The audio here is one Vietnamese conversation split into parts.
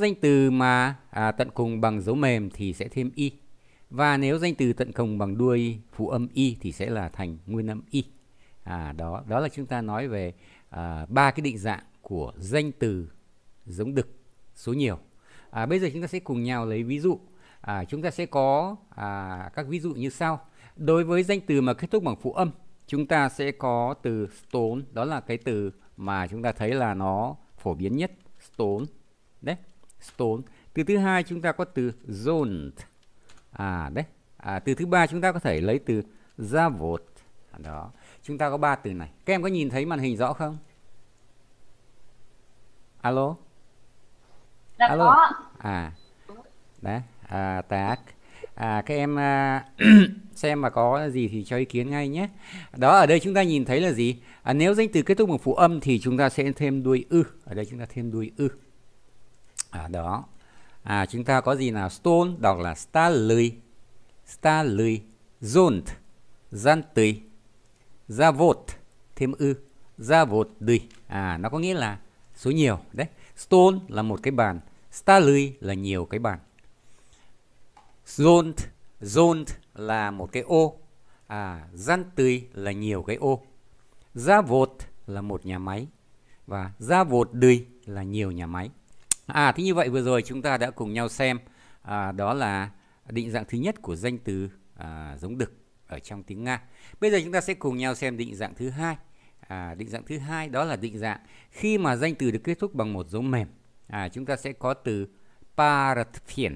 danh từ mà tận cùng bằng dấu mềm thì sẽ thêm y. Và nếu danh từ tận cùng bằng đuôi phụ âm y thì sẽ là thành nguyên âm y. Đó là chúng ta nói về ba cái định dạng của danh từ giống đực số nhiều. Bây giờ chúng ta sẽ cùng nhau lấy ví dụ. Chúng ta sẽ có các ví dụ như sau. Đối với danh từ mà kết thúc bằng phụ âm, chúng ta sẽ có từ stone, đó là cái từ mà chúng ta thấy là nó phổ biến nhất, stone. Đấy, stone. Từ thứ hai chúng ta có từ zoned. Từ thứ ba chúng ta có thể lấy từ zavod. Đó, chúng ta có 3 từ này. Các em có nhìn thấy màn hình rõ không? Alo? Dạ Alo? có. Đấy, các em xem mà có gì thì cho ý kiến ngay nhé. Đó, ở đây chúng ta nhìn thấy là gì? Nếu danh từ kết thúc bằng phụ âm thì chúng ta sẽ thêm đuôi ư. Ở đây chúng ta thêm đuôi ư. Đó. Chúng ta có gì nào? Stone đọc là starly, zoned, zantui, zavod, thêm ư, zavodui. Nó có nghĩa là số nhiều. Đấy, stone là một cái bàn, starly là nhiều cái bàn, zoned là một cái ô, zantui là nhiều cái ô, zavod là một nhà máy, và zavodui là nhiều nhà máy. Thế như vậy vừa rồi chúng ta đã cùng nhau xem đó là định dạng thứ nhất của danh từ giống đực ở trong tiếng Nga. Bây giờ chúng ta sẽ cùng nhau xem định dạng thứ hai. Định dạng thứ hai đó là định dạng khi mà danh từ được kết thúc bằng một dấu mềm. Chúng ta sẽ có từ partfel.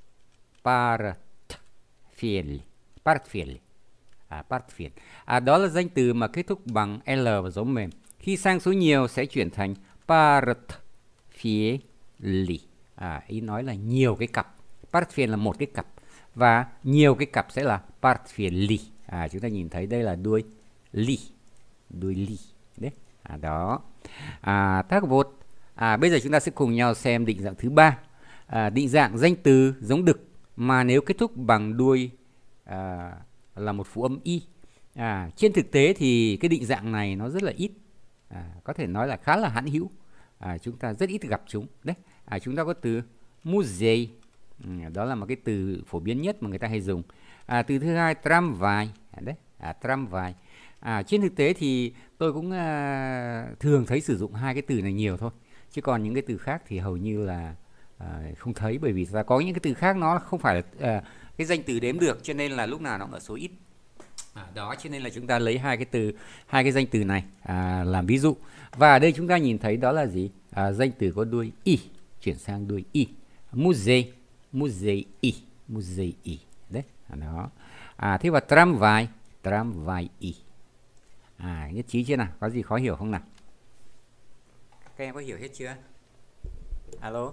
Đó là danh từ mà kết thúc bằng L và dấu mềm. Khi sang số nhiều sẽ chuyển thành partfeli. Ý nói là nhiều cái cặp. Partfel là một cái cặp và nhiều cái cặp sẽ là partfeli. Chúng ta nhìn thấy đây là đuôi li. Đấy. Đó. Tác vột. Bây giờ chúng ta sẽ cùng nhau xem định dạng thứ ba. Định dạng danh từ giống đực mà nếu kết thúc bằng đuôi là một phụ âm y. Trên thực tế thì cái định dạng này nó rất là ít. Có thể nói là khá là hãn hữu. Chúng ta rất ít gặp chúng. Đấy. Chúng ta có từ muzei. Đó là một cái từ phổ biến nhất mà người ta hay dùng. Từ thứ hai tramvai. Đấy. Tramvai. Trên thực tế thì tôi cũng thường thấy sử dụng hai cái từ này nhiều thôi. Chứ còn những cái từ khác thì hầu như là không thấy, bởi vì có những cái từ khác nó không phải là cái danh từ đếm được, cho nên là lúc nào nó cũng ở số ít. Đó, cho nên là chúng ta lấy hai cái danh từ này làm ví dụ. Và ở đây chúng ta nhìn thấy đó là gì? Danh từ có đuôi y chuyển sang đuôi y. Muzei đấy. Đó. Thế và tramvai y. Nhất trí chưa nào? Có gì khó hiểu không nào? Các em có hiểu hết chưa? Alo?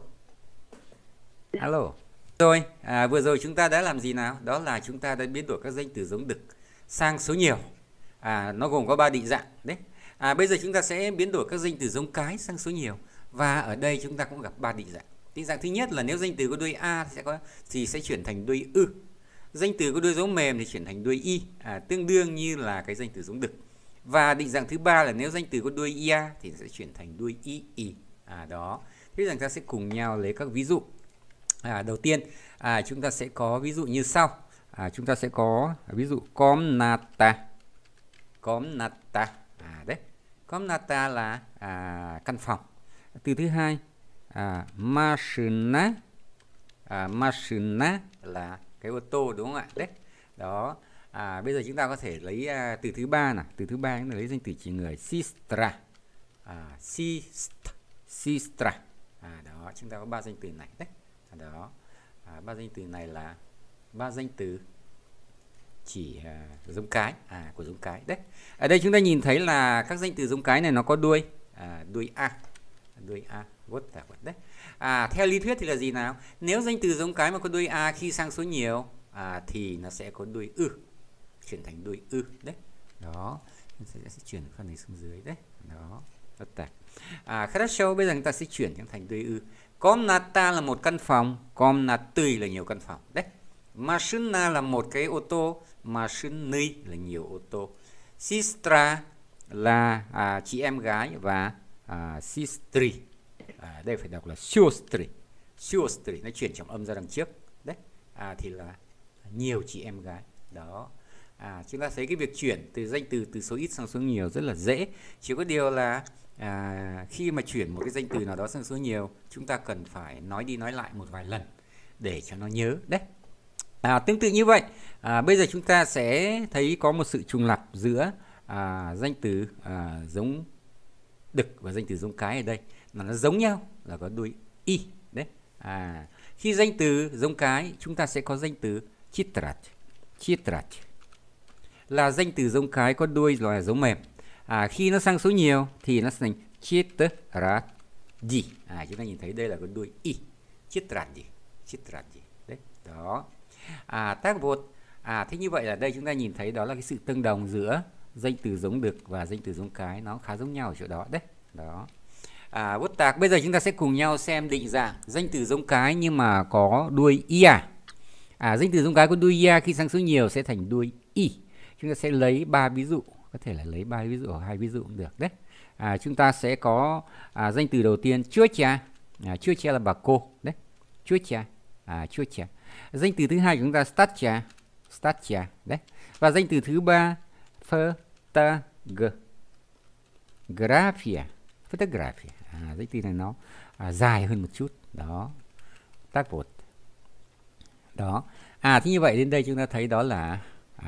Rồi, vừa rồi chúng ta đã làm gì nào? Đó là chúng ta đã biến đổi các danh từ giống đực sang số nhiều. Nó gồm có 3 định dạng đấy. Bây giờ chúng ta sẽ biến đổi các danh từ giống cái sang số nhiều. Và ở đây chúng ta cũng gặp 3 định dạng. Định dạng thứ nhất là nếu danh từ có đuôi a thì sẽ chuyển thành đuôi ư. Danh từ có đuôi dấu mềm thì chuyển thành đuôi y, tương đương như là cái danh từ giống đực. Và định dạng thứ ba là nếu danh từ có đuôi ia thì sẽ chuyển thành đuôi y. Đó. Thế rằng ta sẽ cùng nhau lấy các ví dụ. Đầu tiên chúng ta sẽ có ví dụ như sau. Chúng ta sẽ có ví dụ komnata. Đấy. Komnata là căn phòng. Từ thứ hai mashina. Mashina là cái ô tô, đúng không ạ? Đấy. Đó. Bây giờ chúng ta có thể lấy từ thứ ba nào. Từ thứ ba chúng ta lấy danh từ chỉ người sistra. Sistra. Đó, chúng ta có 3 danh từ này đấy. Đó. 3 danh từ này là 3 danh từ chỉ giống cái của giống cái đấy. Ở đây chúng ta nhìn thấy là các danh từ giống cái này nó có đuôi a. Đấy. Theo lý thuyết thì là gì nào? Nếu danh từ giống cái mà có đuôi a khi sang số nhiều thì nó sẽ có đuôi ư, chuyển thành đuôi ư đấy. Đó, sẽ chuyển phần này xuống dưới đấy. Đó, rất tạc. Хорошо, bây giờ chúng ta sẽ chuyển thành đuôi ư. Komnata là một căn phòng, komnaty là nhiều căn phòng đấy. Mashina là một cái ô tô, mashiny là nhiều ô tô. Sistra là chị em gái và sistri. Đây phải đọc là siostri. siostry, nó chuyển trọng âm ra đằng trước đấy, thì là nhiều chị em gái đó. Chúng ta thấy cái việc chuyển từ danh từ từ số ít sang số nhiều rất là dễ, chỉ có điều là khi mà chuyển một cái danh từ nào đó sang số nhiều, chúng ta cần phải nói đi nói lại một vài lần để cho nó nhớ đấy. Tương tự như vậy, bây giờ chúng ta sẽ thấy có một sự trùng lặp giữa danh từ giống đực và danh từ giống cái ở đây, là nó giống nhau, là có đuôi y đấy. Khi danh từ giống cái, chúng ta sẽ có danh từ chitrat. Chitrat là danh từ giống cái có đuôi là dấu mềm. Khi nó sang số nhiều thì nó thành chitrat gì. Chúng ta nhìn thấy đây là có đuôi y. Chitrat gì. Chitrat gì đấy. Đó. Tác vột. Thế như vậy là đây chúng ta nhìn thấy đó là cái sự tương đồng giữa danh từ giống đực và danh từ giống cái, nó khá giống nhau ở chỗ đó đấy. Đó. Vốt tạc, bây giờ chúng ta sẽ cùng nhau xem định dạng danh từ giống cái nhưng mà có đuôi ia. Danh từ giống cái có đuôi ia khi sang số nhiều sẽ thành đuôi y. Chúng ta sẽ lấy 3 ví dụ, có thể là lấy 3 ví dụ hoặc 2 ví dụ cũng được đấy. Chúng ta sẽ có danh từ đầu tiên chúa cha. Chúa cha là bà cô đấy. Chúa cha. Chúa cha. Danh từ thứ hai của chúng ta starcha. Starcha đấy. Và danh từ thứ ba photografia. Photography. Danh từ này nó dài hơn một chút. Đó. Tác vột. Đó. Thế như vậy đến đây chúng ta thấy đó là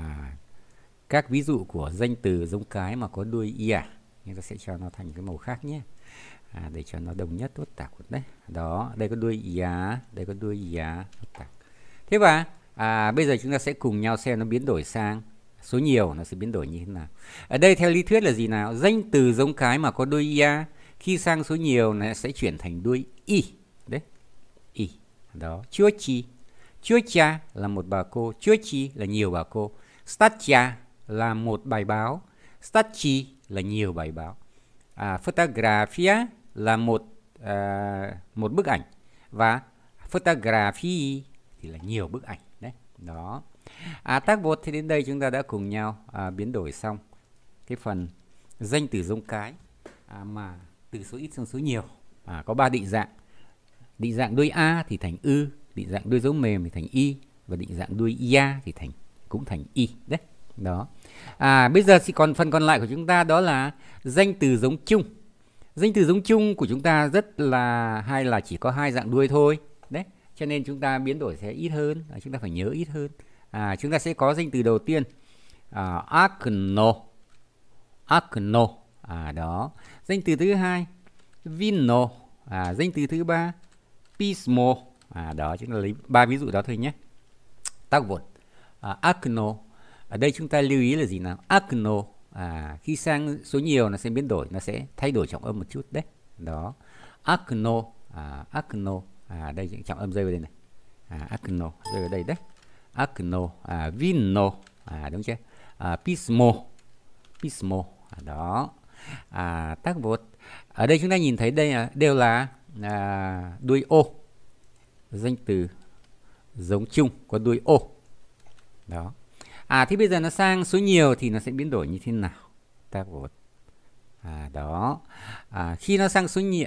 các ví dụ của danh từ giống cái mà có đuôi ia. Chúng ta sẽ cho nó thành cái màu khác nhé. Để cho nó đồng nhất tốt tạc đấy. Đó. Đây có đuôi ia. Đây có đuôi ia. Thế và bây giờ chúng ta sẽ cùng nhau xem nó biến đổi sang số nhiều, nó sẽ biến đổi như thế nào. Ở đây theo lý thuyết là gì nào? Danh từ giống cái mà có đuôi ia khi sang số nhiều nó sẽ chuyển thành đuôi y. Đấy. Y. Đó. Chúa chi. Chúa cha là một bà cô. Chúa chi là nhiều bà cô. Starcha là một bài báo. Starchi là nhiều bài báo. Photografia là một bức ảnh. Và photography thì là nhiều bức ảnh. Đấy. Đó. Tác vột thì đến đây chúng ta đã cùng nhau biến đổi xong cái phần danh từ giống cái mà từ số ít sang số nhiều. Có 3 định dạng. Định dạng đuôi a thì thành ư, định dạng đuôi dấu mềm thì thành y, và định dạng đuôi ia thì cũng thành y đấy. Đó. Bây giờ thì còn phần còn lại của chúng ta đó là danh từ giống chung. Danh từ giống chung của chúng ta rất là hay là chỉ có 2 dạng đuôi thôi đấy, cho nên chúng ta biến đổi sẽ ít hơn, chúng ta phải nhớ ít hơn. Chúng ta sẽ có danh từ đầu tiên acno. Acno. Đó. Danh từ thứ hai vino. Danh từ thứ ba pismo. Đó, chúng ta lấy 3 ví dụ đó thôi nhé. Tác vột. Acno. Ở đây chúng ta lưu ý là gì nào? Acno. Khi sang số nhiều nó sẽ biến đổi, nó sẽ thay đổi trọng âm một chút đấy. Đó. Acno. Acno. Đây trọng âm rơi vào đây này. Acno rơi vào đây đấy. Acno. Vino. Đúng chưa? Pismo. Pismo. Đó. Tác vột. Ở đây chúng ta nhìn thấy đây đều là đuôi ô. Danh từ giống chung có đuôi ô. Đó. Thì bây giờ nó sang số nhiều thì nó sẽ biến đổi như thế nào? Tác vột. Đó. Khi nó sang số nhiều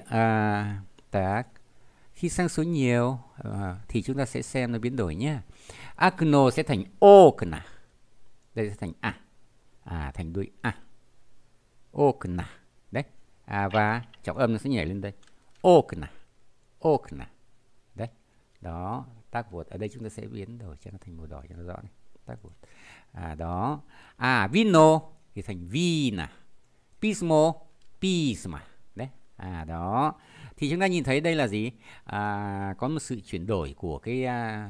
khi sang số nhiều thì chúng ta sẽ xem nó biến đổi nhé. Acno sẽ thành okna. Đây sẽ thành thành đuôi a. Okna. Đấy. Và trọng âm nó sẽ nhảy lên đây. Okna. Okna. Đấy. Đó. Tác vột. Ở đây chúng ta sẽ biến đổi cho nó thành màu đỏ cho nó rõ này. Tác vột. Đó. Vino thì thành vina. Pismo. Pisma. Đấy. Đó. Thì chúng ta nhìn thấy đây là gì? Có một sự chuyển đổi của cái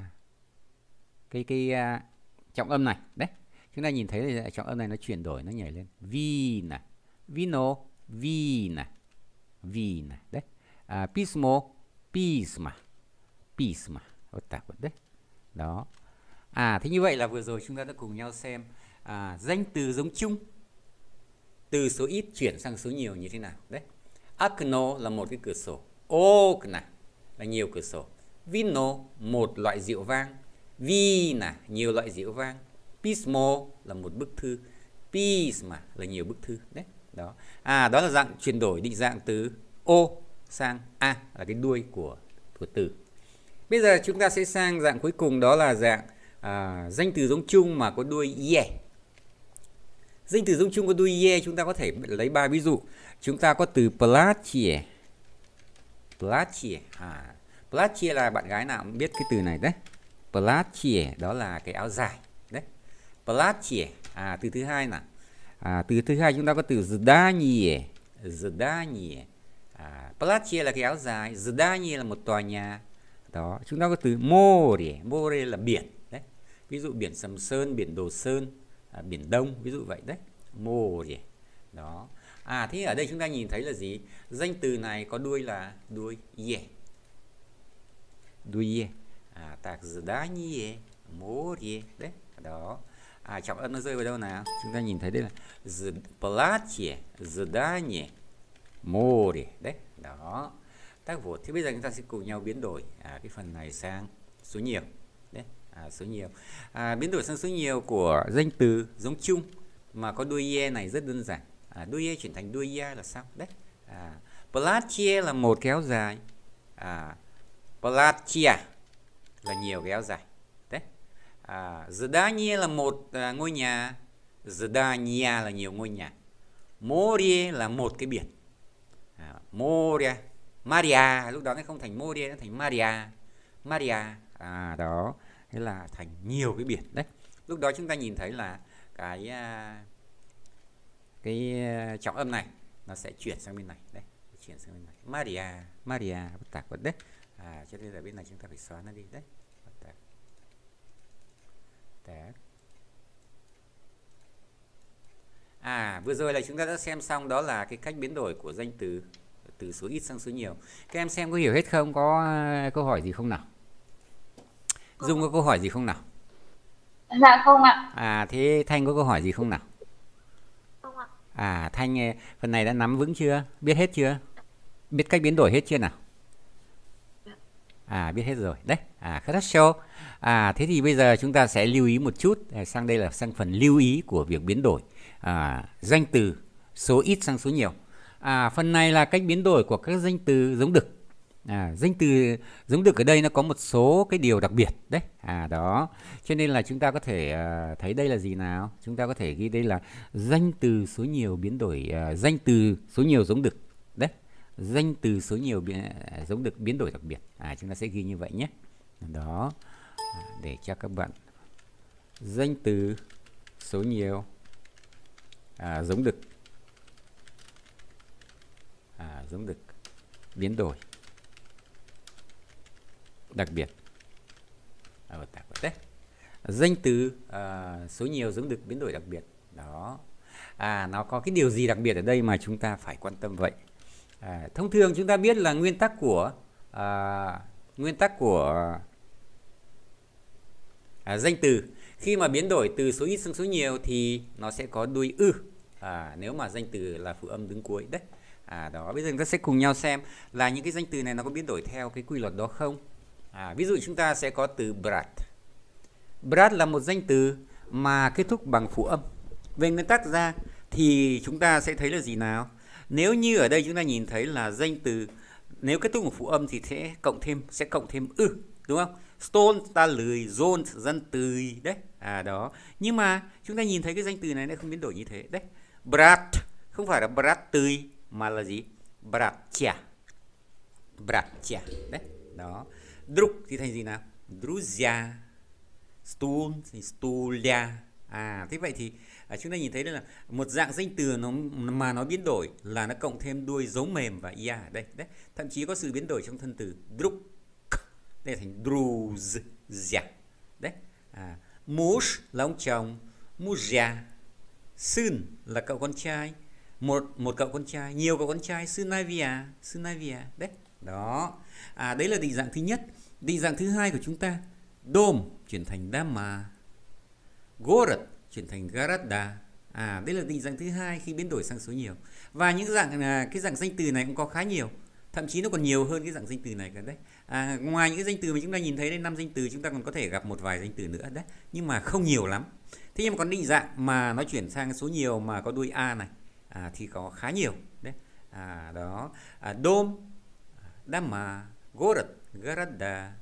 trọng âm này. Đấy. Chúng ta nhìn thấy là trọng âm này nó chuyển đổi, nó nhảy lên. Vina. Vino. Vina. Vina. Đấy. Pismo. Pisma. Pisma. Đấy. Đó. Thế như vậy là vừa rồi chúng ta đã cùng nhau xem danh từ giống chung từ số ít chuyển sang số nhiều như thế nào. Đấy. Acno là một cái cửa sổ. Okna là nhiều cửa sổ. Vino một loại rượu vang. Vina nhiều loại rượu vang. Pismo là một bức thư. Pisma là nhiều bức thư. Đấy. Đó. Đó là dạng chuyển đổi định dạng từ O sang A là cái đuôi của từ. Bây giờ chúng ta sẽ sang dạng cuối cùng, đó là dạng danh từ giống chung mà có đuôi ye. Danh từ giống chung có đuôi ye chúng ta có thể lấy 3 ví dụ. Chúng ta có từ платье. Платье. Платье là bạn gái nào cũng biết cái từ này đấy. Платье đó là cái áo dài đấy. Платье. Từ thứ hai nào. Từ thứ hai chúng ta có từ здание. Здание. Платье là cái áo dài, здание là một tòa nhà. Đó, chúng ta có từ море. Море là biển đấy. Ví dụ biển Sầm Sơn, biển Đồ Sơn, biển Đông, ví dụ vậy đấy. Море. Đó. Thế ở đây chúng ta nhìn thấy là gì? Danh từ này có đuôi là đuôi ye. Đuôi ye. Так, здание, море đấy. Đó. Trọng âm nó rơi vào đâu nào? Chúng ta nhìn thấy đây là платье, здание, море đấy. Đó. Tác vụ. Thì bây giờ chúng ta sẽ cùng nhau biến đổi cái phần này sang số nhiều đấy. Số nhiều. Biến đổi sang số nhiều của danh từ giống chung mà có đuôi ye này rất đơn giản. Đuôi ye chuyển thành đuôi ya là sao? Đấy. Платье là một cái áo dài. Платья là nhiều cái áo dài. Đấy. Здание là một ngôi nhà. Здания là nhiều ngôi nhà. Море là một cái biển. Moria, Maria, lúc đó nó không thành Moria, nó thành Maria. Maria. Đó. Thế là thành nhiều cái biển đấy. Lúc đó chúng ta nhìn thấy là cái trọng âm này nó sẽ chuyển sang bên này đấy, chuyển sang bên này. Maria, Maria bất tạc vật đấy. Cho nên là bên này chúng ta phải xóa nó đi đấy. Vừa rồi là chúng ta đã xem xong, đó là cái cách biến đổi của danh từ từ số ít sang số nhiều. Các em xem có hiểu hết không? Có câu hỏi gì không nào? Dung có câu hỏi gì không nào? Dạ không ạ. Thế Thanh có câu hỏi gì không nào? Không ạ. Thanh phần này đã nắm vững chưa? Biết hết chưa? Biết cách biến đổi hết chưa nào? Biết hết rồi. Đấy. Хорошо. Thế thì bây giờ chúng ta sẽ lưu ý một chút. Sang đây là sang phần lưu ý của việc biến đổi danh từ số ít sang số nhiều. Phần này là cách biến đổi của các danh từ giống đực. Danh từ giống đực ở đây nó có một số cái điều đặc biệt đấy. Đó. Cho nên là chúng ta có thể thấy đây là gì nào? Chúng ta có thể ghi đây là danh từ số nhiều biến đổi, danh từ số nhiều giống đực. Đấy. Danh từ số nhiều giống đực biến đổi đặc biệt. Chúng ta sẽ ghi như vậy nhé. Đó. Để cho các bạn danh từ số nhiều giống đực giống đực biến đổi đặc biệt. Danh từ số nhiều giống đực biến đổi đặc biệt. Đó. Nó có cái điều gì đặc biệt ở đây mà chúng ta phải quan tâm vậy? Thông thường chúng ta biết là nguyên tắc của danh từ khi mà biến đổi từ số ít sang số nhiều thì nó sẽ có đuôi ư. Nếu mà danh từ là phụ âm đứng cuối đấy. Đó. Bây giờ chúng ta sẽ cùng nhau xem là những cái danh từ này nó có biến đổi theo cái quy luật đó không. Ví dụ chúng ta sẽ có từ brat. Brat là một danh từ mà kết thúc bằng phụ âm. Về nguyên tắc ra thì chúng ta sẽ thấy là gì nào? Nếu như ở đây chúng ta nhìn thấy là danh từ nếu kết thúc bằng phụ âm thì sẽ cộng thêm ư, đúng không? Stone ta lười, zone dân tươi đấy. Đó. Nhưng mà chúng ta nhìn thấy cái danh từ này nó không biến đổi như thế đấy. Brat không phải là brat tươi mà là gì? Bratcha. Bratcha đấy. Đó. Druk thì thành gì nào? Druzia. Stul thì stulia. Thế vậy thì chúng ta nhìn thấy đây là một dạng danh từ mà nó biến đổi là nó cộng thêm đuôi dấu mềm và ia ở đây đấy. Thậm chí có sự biến đổi trong thân từ druk. Đây là thành druzia. Đấy. Muž là ông chồng, muzia. Syn là cậu con trai, một cậu con trai, nhiều cậu con trai, synavia đấy. Đó. Đấy là định dạng thứ nhất. Định dạng thứ hai của chúng ta, dom chuyển thành dama, gorod chuyển thành garada. Đây là định dạng thứ hai khi biến đổi sang số nhiều. Và những cái dạng danh từ này cũng có khá nhiều, thậm chí nó còn nhiều hơn cái dạng danh từ này cả đấy. Ngoài những cái danh từ mà chúng ta nhìn thấy đây 5 danh từ, chúng ta còn có thể gặp một vài danh từ nữa đấy, nhưng mà không nhiều lắm. Thế nhưng mà còn định dạng mà nó chuyển sang số nhiều mà có đuôi a này thì có khá nhiều đấy. Đó. Dom, dama, gorod, garada,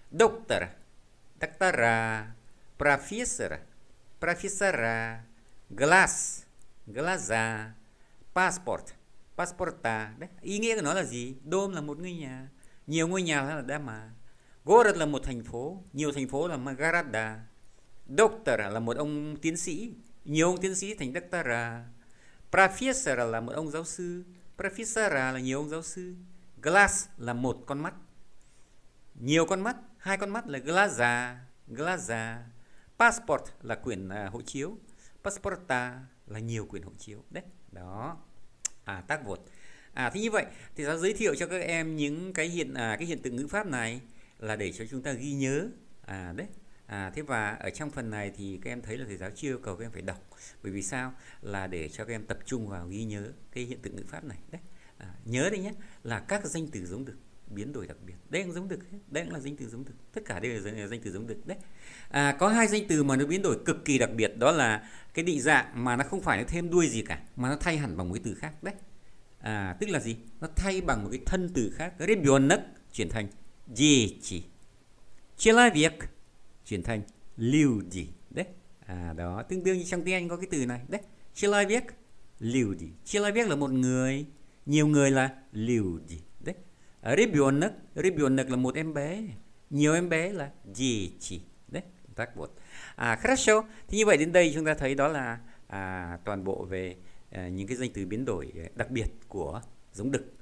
Doctor, doctora, professor, professora, glass, glassa, passport, passporta. Đấy, ý nghĩa của nó là gì? Dome là một ngôi nhà, nhiều ngôi nhà là Dama. Gorod là một thành phố, nhiều thành phố là Magarada. Doctor là một ông tiến sĩ, nhiều ông tiến sĩ thành doctora. Professor là một ông giáo sư, professora là nhiều ông giáo sư. Glass là một con mắt, nhiều con mắt, hai con mắt là glassa, glassa. Passport là quyển hộ chiếu, passporta là nhiều quyển hộ chiếu. Đấy, đó. Tác vột. Thế như vậy thì giáo giới thiệu cho các em những cái hiện tượng ngữ pháp này là để cho chúng ta ghi nhớ. Đấy. Thế và ở trong phần này thì các em thấy là thầy giáo chưa yêu cầu các em phải đọc. Bởi vì sao? Là để cho các em tập trung vào ghi nhớ cái hiện tượng ngữ pháp này. Đấy. Nhớ đây nhé, là các danh từ giống được biến đổi đặc biệt. Đây cũng giống được, đây cũng là danh từ giống được. Tất cả đều là danh từ giống được. Đấy. Có hai danh từ mà nó biến đổi cực kỳ đặc biệt, đó là cái định dạng mà nó không phải nó thêm đuôi gì cả, mà nó thay hẳn bằng một cái từ khác. Đấy. Tức là gì? Nó thay bằng một cái thân từ khác. Rебёнок chuyển thành дети. Человек chuyển thành люди. Đấy. Đó, tương đương như trong tiếng Anh có cái từ này. Đấy. Человек, люди. Человек là một người, nhiều người là люди. Đấy. Rебёнок là một em bé, nhiều em bé là дети. Đấy, tác buộc. Хорошо. Thì như vậy đến đây chúng ta thấy đó là toàn bộ về những cái danh từ biến đổi đặc biệt của giống đực.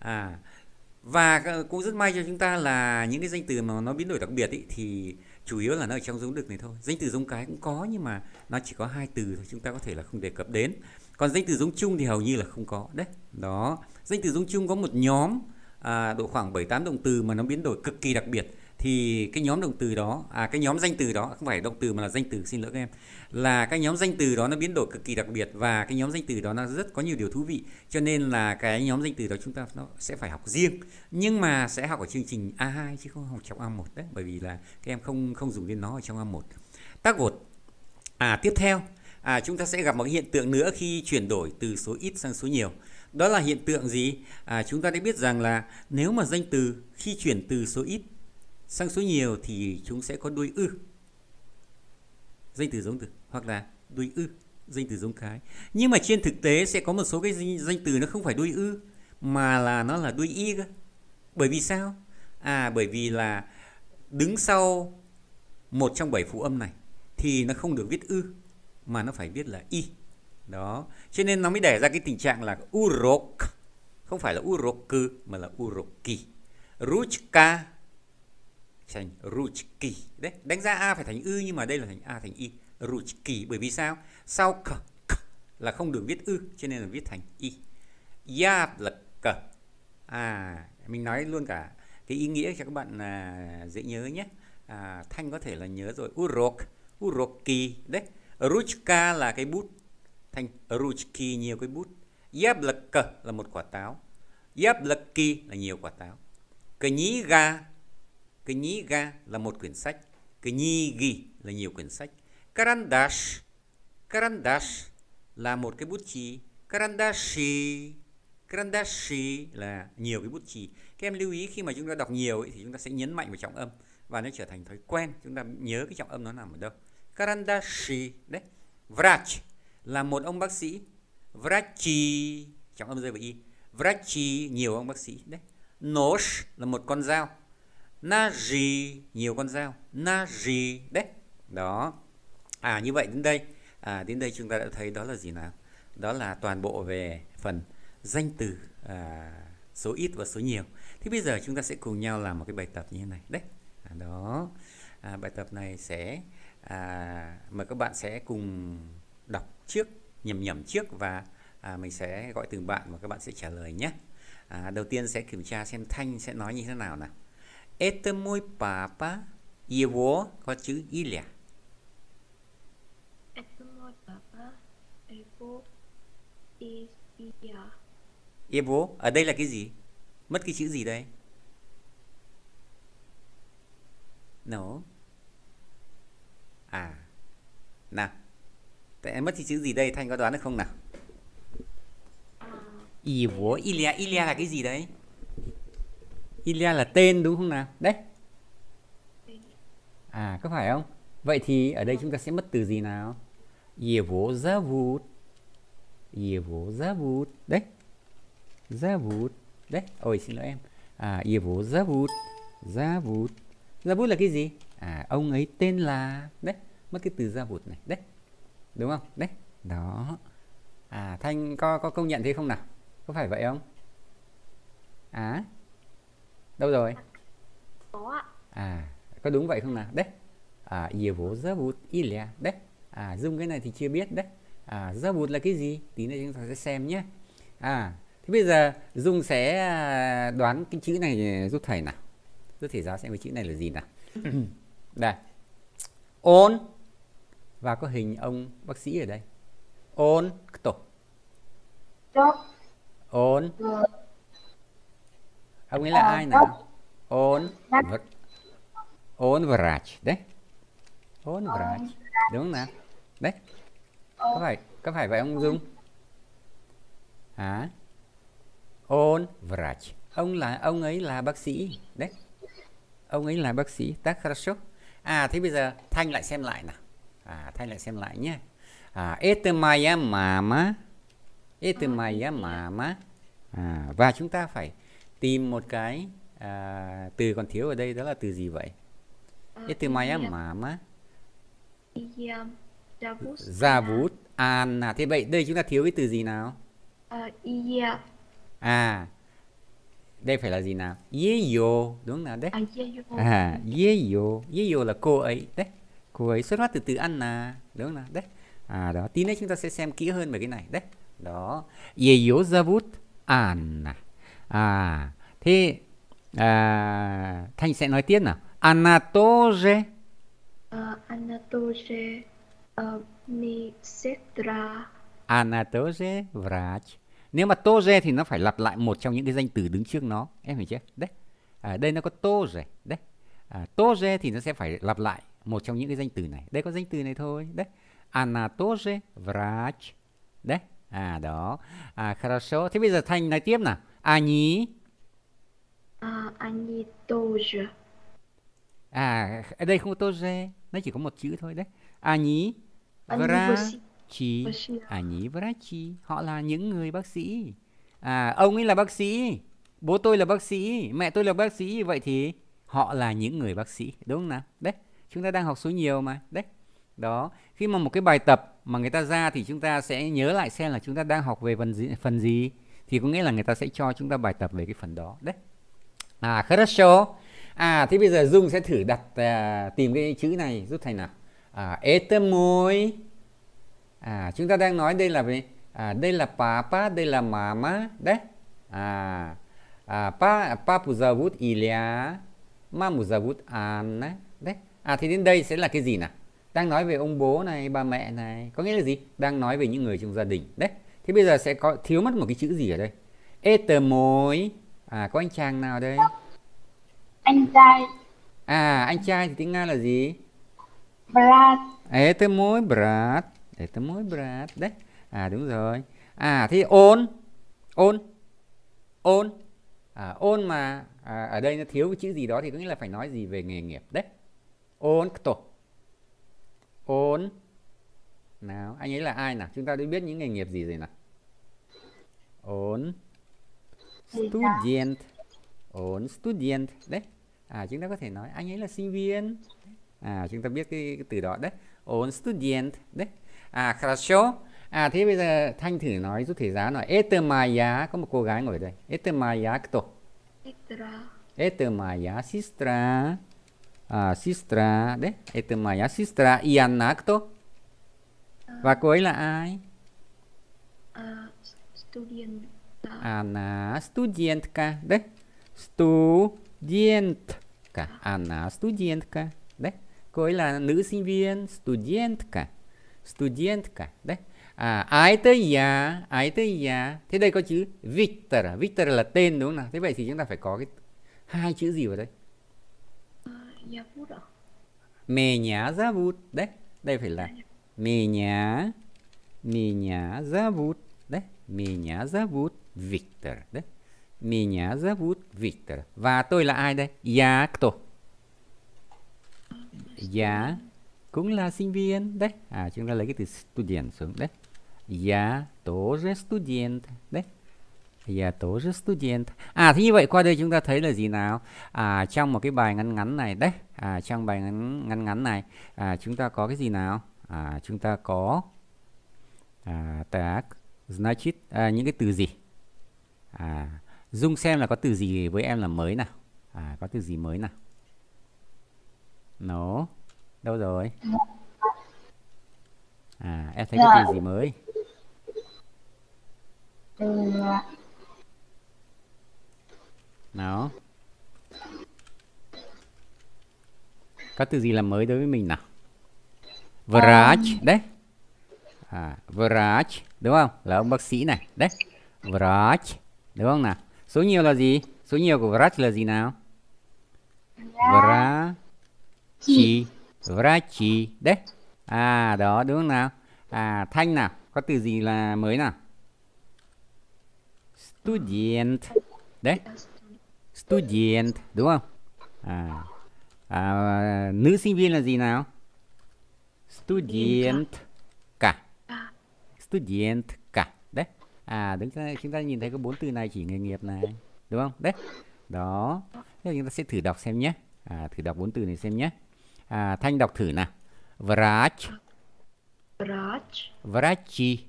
Và cũng rất may cho chúng ta là những cái danh từ mà nó biến đổi đặc biệt ý, thì chủ yếu là nó ở trong giống đực này thôi. Danh từ giống cái cũng có nhưng mà nó chỉ có 2 từ thôi, chúng ta có thể là không đề cập đến. Còn danh từ giống chung thì hầu như là không có. Đấy. Đó. Danh từ giống chung có một nhóm độ khoảng 7-8 động từ mà nó biến đổi cực kỳ đặc biệt. Thì cái nhóm động từ đó, cái nhóm danh từ đó, không phải động từ mà là danh từ, xin lỗi các em, là cái nhóm danh từ đó nó biến đổi cực kỳ đặc biệt, và cái nhóm danh từ đó nó rất có nhiều điều thú vị, cho nên là cái nhóm danh từ đó chúng ta nó sẽ phải học riêng, nhưng mà sẽ học ở chương trình A2 chứ không học trong A1 đấy, bởi vì là các em không dùng đến nó ở trong A1. Tác vột. Tiếp theo chúng ta sẽ gặp một cái hiện tượng nữa khi chuyển đổi từ số ít sang số nhiều. Đó là hiện tượng gì? Chúng ta đã biết rằng là nếu mà danh từ khi chuyển từ số ít sang số nhiều thì chúng sẽ có đuôi ư, danh từ giống được, hoặc là đuôi ư, danh từ giống cái. Nhưng mà trên thực tế sẽ có một số cái danh từ nó không phải đuôi ư mà là nó là đuôi y cơ. Bởi vì sao? Bởi vì là đứng sau một trong 7 phụ âm này thì nó không được viết ư mà nó phải viết là y. Đó, cho nên nó mới đẻ ra cái tình trạng là urok, không phải là uroku mà là uroki. Ruchka thành ruchki. Đấy, đánh ra a phải thành ư nhưng mà đây là thành a thành y. Ruchki, bởi vì sao? Sau k là không được viết ư cho nên là viết thành y. Yablka. Mình nói luôn cả cái ý nghĩa cho các bạn dễ nhớ nhé. Thanh có thể là nhớ rồi. Urok, uroki. Đấy, ruchka là cái bút, thành ruchki nhiều cái bút. Yablka là một quả táo. Yablaki là nhiều quả táo. Kniga là một quyển sách. Knigi là nhiều quyển sách. Karandash là một cái bút chì. Karandashi là nhiều cái bút chì. Các em lưu ý khi mà chúng ta đọc nhiều ấy, thì chúng ta sẽ nhấn mạnh vào trọng âm và nó trở thành thói quen. Chúng ta nhớ cái trọng âm nó nằm ở đâu. Karandashi. Đấy. Vrach là một ông bác sĩ. Vrachi trọng âm rơi vào y. Vrachi nhiều ông bác sĩ. Đấy. Nosh là một con dao. Naji nhiều con dao. Naji. Đấy. Đó. Như vậy đến đây chúng ta đã thấy đó là gì nào? Đó là toàn bộ về phần danh từ số ít và số nhiều. Thì bây giờ chúng ta sẽ cùng nhau làm một cái bài tập như thế này. Đấy. Đó. Bài tập này sẽ mời các bạn sẽ cùng đọc trước, nhẩm trước và mình sẽ gọi từng bạn và các bạn sẽ trả lời nhé. Đầu tiên sẽ kiểm tra xem Thanh sẽ nói như thế nào nào. Это мой папа, его có chữ Ilya. Это мой папа, его Ilya. Его, ở đây là cái gì? Mất cái chữ gì đây? No. Nào. Tại mất cái chữ gì đây? Thanh có đoán được không nào? Его, Ilya là cái gì đấy? Ilya là tên đúng không nào? Đấy. Có phải không? Vậy thì ở đây chúng ta sẽ mất từ gì nào? Его зовут. Его zovут. Đấy. Zovut. Đấy. Ôi xin lỗi em. Его zovut. Zovut. Zovut là cái gì? Ông ấy tên là. Đấy. Mất cái từ zovut này. Đấy. Đúng không? Đấy. Đó. Thanh có công nhận thế không nào? Có phải vậy không? Đâu rồi? Có ạ. Có đúng vậy không nào? Đấy. Его zovut Ilya. Đấy. Dùng cái này thì chưa biết đấy. Zovut là cái gì? Tí nữa chúng ta sẽ xem nhé. Thế bây giờ Dung sẽ đoán cái chữ này giúp thầy nào. Giúp thầy giáo xem cái chữ này là gì nào. Đây. Ôn. Và có hình ông bác sĩ ở đây. Ôn. Kto. Ôn. Ông ấy là ai nào? Ôn vrach. Đấy. Ôn vrach. Đúng không nào? Đấy. Có phải vậy ông Dung? Ôn vrach. Ông ấy là bác sĩ. Đấy. Ông ấy là bác sĩ. Так хорошо. Thế bây giờ Thanh lại xem lại nào. Thanh lại xem lại nhé. Это моя мама. Это моя mama. Và chúng ta phải tìm một cái từ còn thiếu ở đây, đó là từ gì vậy? Это моя mama. Zovut Anna. Thế vậy đây chúng ta thiếu cái từ gì nào? Đây phải là gì nào? Её. Đúng nào? Đấy. Её. Её là cô ấy. Đấy. Cô ấy xuất phát từ từ Anna. Đúng nào? Đấy. Đó. Tí nữa chúng ta sẽ xem kỹ hơn về cái này. Đấy. Đó. Её zovut Anna. Thế Thanh sẽ nói tiếp nào. Она тоже. Она тоже медсестра. Она тоже врач. Nếu mà тоже thì nó phải lặp lại một trong những cái danh từ đứng trước nó. Em hiểu chưa? Đấy. Đây nó có тоже. Đấy. Тоже thì nó sẽ phải lặp lại một trong những cái danh từ này. Đây có danh từ này thôi. Đấy. Она тоже врач. Đấy. Đó. Хорошо. Thế bây giờ Thanh nói tiếp nào. Они. Они тоже. Ở đây không có тоже, nó chỉ có một chữ thôi đấy. Они врачи. Они врачи. Họ là những người bác sĩ. Ông ấy là bác sĩ. Bố tôi là bác sĩ. Mẹ tôi là bác sĩ. Vậy thì họ là những người bác sĩ. Đúng không nào? Đấy. Chúng ta đang học số nhiều mà. Đấy. Đó. Khi mà một cái bài tập mà người ta ra thì chúng ta sẽ nhớ lại xem là chúng ta đang học về phần gì. Thì có nghĩa là người ta sẽ cho chúng ta bài tập về cái phần đó. Đấy. Хорошо. Thế bây giờ Dung sẽ thử tìm cái chữ này giúp thầy nào. Это môi. Chúng ta đang nói đây là về đây là papa, đây là mama. Đấy. Papu zovut Ilya, mamu zovut Anna. Đấy. Thì đến đây sẽ là cái gì nào? Đang nói về ông bố này, bà mẹ này. Có nghĩa là gì? Đang nói về những người trong gia đình. Đấy. Thế bây giờ sẽ có thiếu mất một cái chữ gì ở đây? Это môi. Có anh chàng nào đây? Anh trai. Anh trai thì tiếng Nga là gì? Brat. Это mой брат. Это mой брат. Đấy. Đúng rồi. Thế ôn. Ôn mà ở đây nó thiếu cái chữ gì đó thì có nghĩa là phải nói gì về nghề nghiệp. Đấy. Ôn кто? Ôn. Nào, anh ấy là ai nào? Chúng ta đã biết những nghề nghiệp gì rồi nào? Ôn. Student. Ôn student. Đấy. Chúng ta có thể nói anh ấy là sinh viên. Chúng ta biết cái từ đó đấy. Ôn student. Đấy. Хорошо. Thế bây giờ Thanh thử nói giúp thầy giáo nói. Это моя. Có một cô gái ngồi đây. Это моя кто? Это моя сестра. Сестра. Đấy. Это моя сестра. И она кто? Và cô ấy là ai? Она студентка. Đấy. Студентка. Она студентка. Đấy. Cô ấy là nữ sinh viên. Студентка. Студентка. Đấy. Это я. Это я. Thế đây có chữ Victor. Victor là tên đúng không nào? Thế vậy thì chúng ta phải có cái hai chữ gì vào đây? Меня зовут. Đấy. Đây phải là Меня зовут. Đấy. Меня zovut Victor. Đấy. Меня zovut Victor. Và tôi là ai đây? Я кто? Dạ cũng là sinh viên. Đấy. Chúng ta lấy cái từ student xuống. Đấy. Я тоже студент. Đấy. Я тоже студент. Thế như vậy qua đây chúng ta thấy là gì nào? Trong một cái bài ngắn ngắn này đấy. Trong bài ngắn ngắn này chúng ta có cái gì nào? Chúng ta có так, значит, những cái từ gì? Dung xem là có từ gì với em là mới nào? Có từ gì mới nào? Nó đâu rồi? Em thấy có từ gì mới? Nào, có từ gì là mới đối với mình nào? Vrach đấy. Vrach đúng không? Là ông bác sĩ này đấy. Vrach đúng không nào? Số nhiều là gì? Số nhiều của vrach là gì nào? Vrachi. Vrachi đấy. Đó đúng không nào? Thanh nào, có từ gì là mới nào? Student đấy. Student đúng không? Nữ sinh viên là gì nào? Student cả. Student cả đấy. Đúng, chúng ta nhìn thấy có 4 từ này chỉ nghề nghiệp này đúng không? Đấy. Đó. Thế chúng ta sẽ thử đọc xem nhé. Thử đọc 4 từ này xem nhé. Thanh đọc thử nào. Vrach. Vrachi.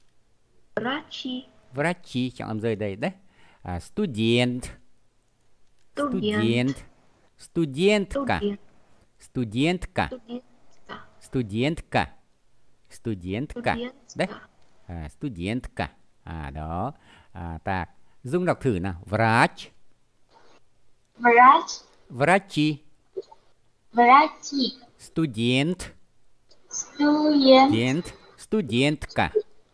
Vrachi trọng âm rơi đây đấy. Student. Student. Studentka. Studentka. Studentka. Studentka. Đấy. Studentka. Đó. Так. Dung đọc thử nào. Vrach. Vrachi. Student. Studentka.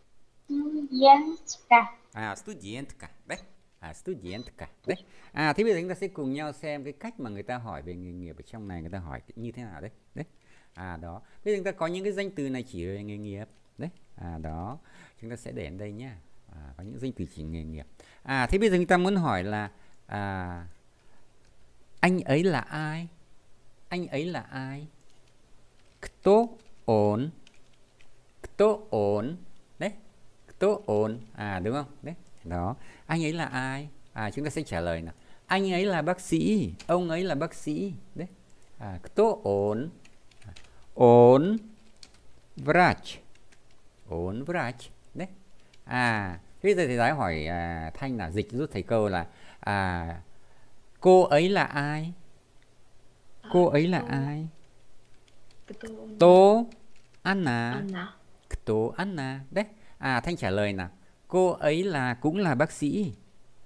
Studentka. Đấy. Studentka. Đấy. Thế bây giờ chúng ta sẽ cùng nhau xem cái cách mà người ta hỏi về nghề nghiệp ở trong này, người ta hỏi như thế nào đấy. Đấy. Đó. Bây giờ chúng ta có những cái danh từ này chỉ về nghề nghiệp. Đấy. Đó. Chúng ta sẽ để đến đây nhá. Có những danh từ chỉ nghề nghiệp. Thế bây giờ chúng ta muốn hỏi là anh ấy là ai? Anh ấy là ai? Кто он? Кто он? Đấy. Кто он? Đúng không? Đấy. Đó. Anh ấy là ai? Chúng ta sẽ trả lời nào. Anh ấy là bác sĩ. Ông ấy là bác sĩ. Đấy. Кто он? Он врач. Он врач. Đấy. Thế bây giờ thầy giáo hỏi Thanh là dịch giúp thầy câu là cô ấy là ai? Cô ấy là ai? Кто она? Кто она? Đấy. Thanh trả lời nào. Cô ấy là cũng là bác sĩ.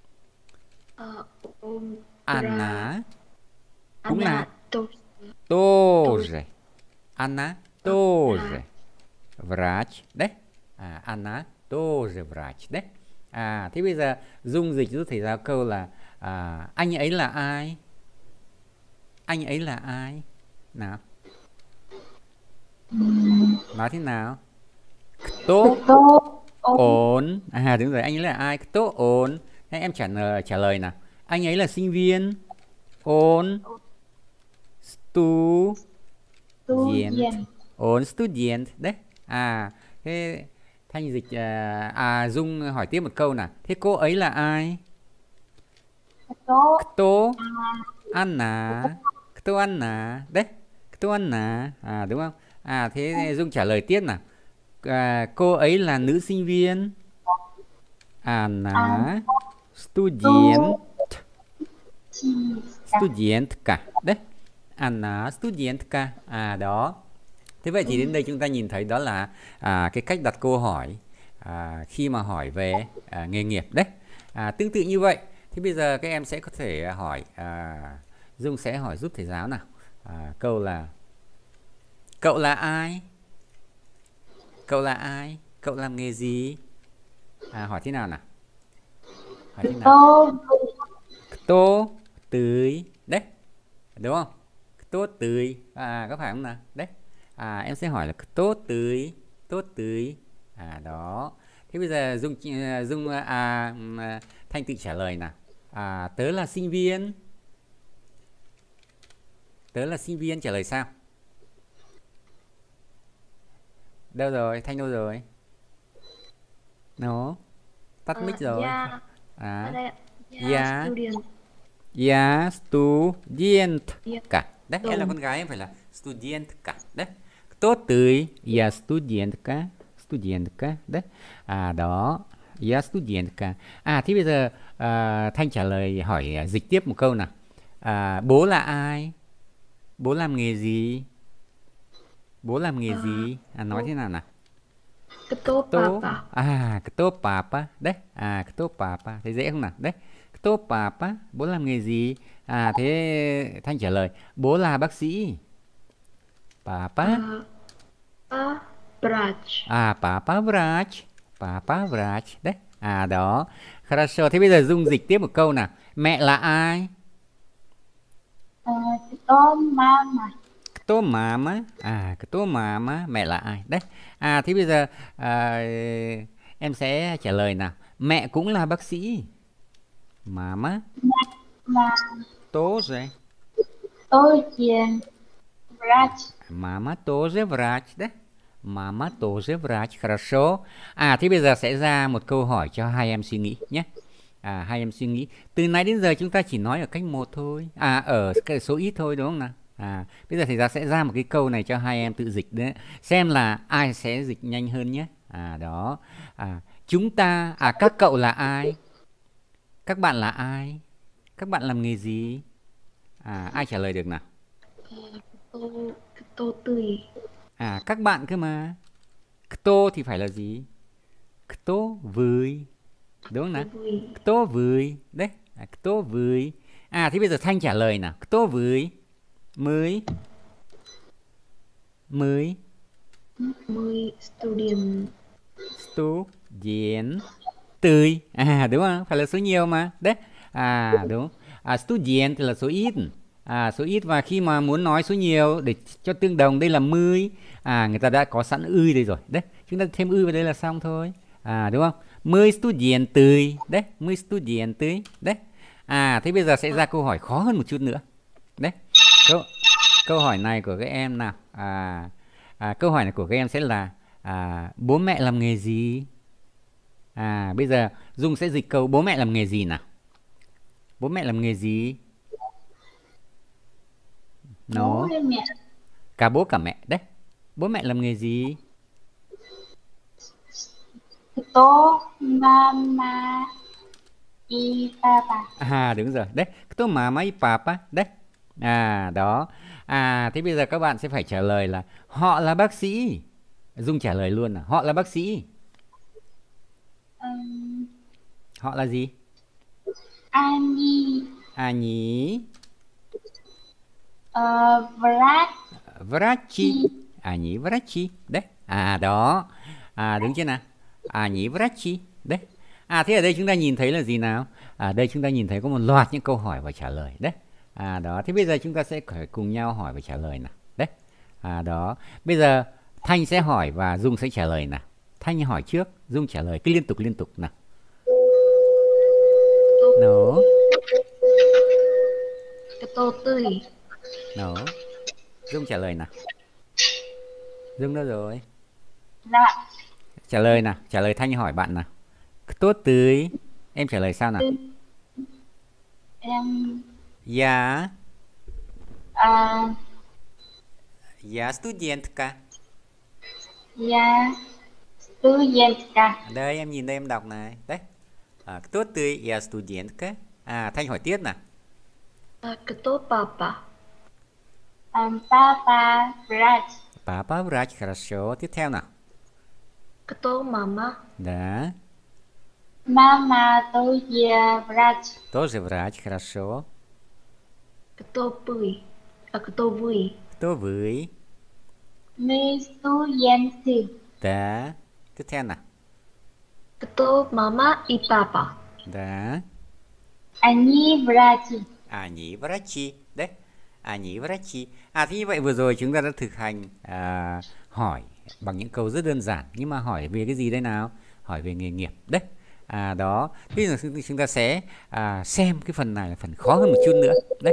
Она cũng là тоже. Она тоже врач. Đấy. Она тоже врач. Đấy. Thế bây giờ Dung dịch giúp thầy giáo câu là anh ấy là ai? Anh ấy là ai? Nào. Nói thế nào? Кто он? Đúng rồi, anh ấy là ai? Кто он? Thế em trả lời nào. Anh ấy là sinh viên. Он student. Он student. Đấy. Thế Thanh dịch Dung hỏi tiếp một câu nào. Thế cô ấy là ai? Кто она? Кто она? Đấy. Кто она? Đúng không? Thế Dung trả lời tiếp nào. Cô ấy là nữ sinh viên. Она студент. Студентка. Đấy. Она студентка. Đó. Thế vậy thì đến đây chúng ta nhìn thấy đó là cái cách đặt câu hỏi khi mà hỏi về nghề nghiệp đấy. Tương tự như vậy. Thế bây giờ các em sẽ có thể hỏi Dung sẽ hỏi giúp thầy giáo nào. Câu là cậu là ai? Cậu là ai? Cậu làm nghề gì? Hỏi thế nào nào? Hỏi thế nào? Tô tươi. Đấy. Đúng không? Tô tươi. Có phải không nào? Đấy. Em sẽ hỏi là tốt tươi. Tốt tươi. Đó. Thế bây giờ Dung Thanh tự trả lời nào. Tớ là sinh viên. Tớ là sinh viên, trả lời sao? Đâu rồi? Thanh đâu rồi? Nó tắt mic rồi. Yeah. Ở À, đây ạ. yeah. Yeah, student. Ja Yeah. studentka. Đấy, em là con gái em phải là studentka. Đấy. Tốt tươi. Ja studentka. Studentka. Đấy. À đó. Ja studentka. À thế bây giờ Thanh trả lời hỏi dịch tiếp một câu nào. Bố là ai? Bố làm nghề gì? Bố làm nghề gì? Nói thế nào nào? Кто Кто? папа? Кто папа? Đấy. Кто papa? Thấy dễ không nào? Đấy. Кто papa? Bố làm nghề gì? Thế Thanh trả lời bố là bác sĩ. Papa? Papa врач. Papa врач. Papa врач. Đấy. Đó. Хорошо. Thế bây giờ Dung dịch tiếp một câu nào. Mẹ là ai? Кто мама? Кто mama? Кто mama? Mẹ là ai? Đấy. Thế bây giờ em sẽ trả lời nào. Mẹ cũng là bác sĩ. Mama? Là Тоже. тоже врач. Mama тоже врач. Đấy. Mama тоже врач. Хорошо. Thế bây giờ sẽ ra một câu hỏi cho hai em suy nghĩ nhé. Hai em suy nghĩ. Từ nãy đến giờ chúng ta chỉ nói ở cách một thôi. Ở cái số ít thôi đúng không nào? Bây giờ thầy giáo sẽ ra một cái câu này cho hai em tự dịch đấy. Xem là ai sẽ dịch nhanh hơn nhé. Đó. Chúng ta, các cậu là ai? Các bạn là ai? Các bạn làm nghề gì? Ai trả lời được nào? Кто ты? Các bạn cơ mà. Кто thì phải là gì? Кто вы? Đúng không nào? Кто вы? Đấy. Кто вы? Thế bây giờ Thanh trả lời nào. Кто вы? Mới. Student. Student. Tươi. Đúng không? Phải là số nhiều mà. Đấy. Đúng. Student thì là số ít. Số ít và khi mà muốn nói số nhiều để cho tương đồng đây là 10. Người ta đã có sẵn ươi đây rồi. Đấy. Chúng ta thêm ươi vào đây là xong thôi. Đúng không? 10 student tươi. Đấy. 10 student tươi. Đấy. Thế bây giờ sẽ ra câu hỏi khó hơn một chút nữa. Đấy. Câu hỏi này của các em nào. Câu hỏi này của các em sẽ là bố mẹ làm nghề gì? Bây giờ Dung sẽ dịch câu bố mẹ làm nghề gì nào. Bố mẹ làm nghề gì? Bố hay mẹ? Cả bố cả mẹ. Đấy. Bố mẹ làm nghề gì? Кто мама и папа? Đúng rồi. Đấy. Кто mama и papa. Đấy. Đó. Thế bây giờ các bạn sẽ phải trả lời là họ là bác sĩ. Dung trả lời luôn là họ là bác sĩ. Họ là gì? Они. Врач. Врачи. Они врачи. Đấy. Đó. Đúng chưa nào? Они врачи. Đấy. Thế ở đây chúng ta nhìn thấy là gì nào? Đây chúng ta nhìn thấy có một loạt những câu hỏi và trả lời. Đấy. Đó. Thế bây giờ chúng ta sẽ phải cùng nhau hỏi và trả lời nào. Đấy. Đó. Bây giờ Thanh sẽ hỏi và Dung sẽ trả lời nào. Thanh hỏi trước, Dung trả lời cứ liên tục nào. Nó. Кто ты? Nó. Dung trả lời nào. Dung đâu rồi? Dạ. Trả lời nào, trả lời Thanh hỏi bạn nào. Tốt tươi. Em trả lời sao nào? Em Я студентка. Я студентка. Đây em nhìn đây em đọc này. Đấy. Кто ты? Я студентка. Thanh hỏi tiếp nào. Кто папа? Папа врач. Папа врач. Хорошо. Tiếp theo nào. Кто мама? Да. Мама тоже врач. Тоже врач. Хорошо. Кто вы? Кто вы? Кто вы? Мы студенты. Да. Tiếp theo nào. Кто мама и папа? Да. Они врачи. Они врачи. Đấy. Они врачи. Thế như vậy vừa rồi chúng ta đã thực hành hỏi bằng những câu rất đơn giản. Nhưng mà hỏi về cái gì đây nào? Hỏi về nghề nghiệp. Đấy. Đó. Bây giờ chúng ta sẽ xem cái phần này là phần khó hơn một chút nữa. Đấy.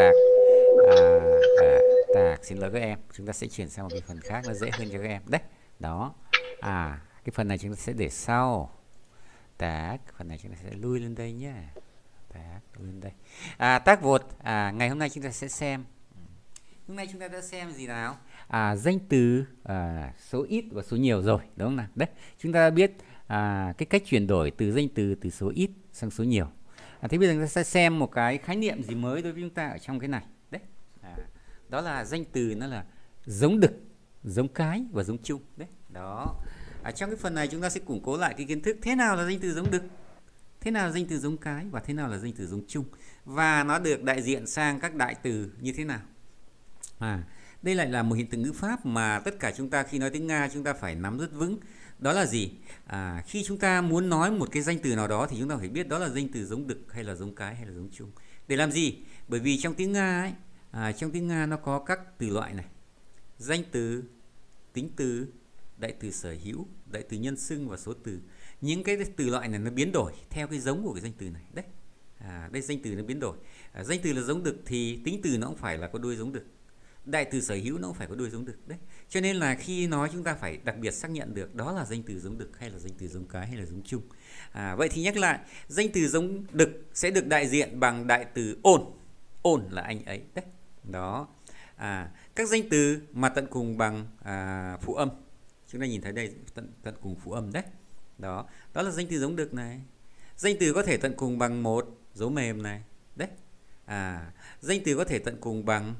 Tạc xin lỗi các em. Chúng ta sẽ chuyển sang một cái phần khác nó dễ hơn cho các em. Đấy. Đó. Cái phần này chúng ta sẽ để sau. Tác, phần này chúng ta sẽ lui lên đây nhé. Tác, lui lên đây. Tác vột, ngày hôm nay chúng ta sẽ xem. Hôm nay chúng ta đã xem gì nào? Danh từ số ít và số nhiều rồi, đúng không nào? Đấy, chúng ta đã biết cái cách chuyển đổi từ danh từ từ số ít sang số nhiều. Thế bây giờ chúng ta sẽ xem một cái khái niệm gì mới đối với chúng ta ở trong cái này. Đấy, đó là danh từ nó là giống đực, giống cái và giống chung. Đấy, đó. Trong cái phần này chúng ta sẽ củng cố lại cái kiến thức thế nào là danh từ giống đực, thế nào là danh từ giống cái và thế nào là danh từ giống chung, và nó được đại diện sang các đại từ như thế nào. Đây lại là một hiện tượng ngữ pháp mà tất cả chúng ta khi nói tiếng Nga chúng ta phải nắm rất vững. Đó là gì? Khi chúng ta muốn nói một cái danh từ nào đó thì chúng ta phải biết đó là danh từ giống đực hay là giống cái hay là giống chung. Để làm gì? Bởi vì trong tiếng Nga ấy, trong tiếng Nga nó có các từ loại này: danh từ, tính từ, đại từ sở hữu, đại từ nhân xưng và số từ. Những cái từ loại này nó biến đổi theo cái giống của cái danh từ này. Đấy, đây danh từ nó biến đổi. Danh từ là giống đực thì tính từ nó cũng phải là có đuôi giống đực, đại từ sở hữu nó cũng phải có đuôi giống đực. Đấy, cho nên là khi nói chúng ta phải đặc biệt xác nhận được đó là danh từ giống đực hay là danh từ giống cái hay là giống chung. Vậy thì nhắc lại, danh từ giống đực sẽ được đại diện bằng đại từ ôn. Ôn là anh ấy. Đấy, đó. Các danh từ mà tận cùng bằng phụ âm, chúng ta nhìn thấy đây, tận cùng phụ âm. Đấy, đó là danh từ giống đực này. Danh từ có thể tận cùng bằng một dấu mềm này. Đấy, danh từ có thể tận cùng bằng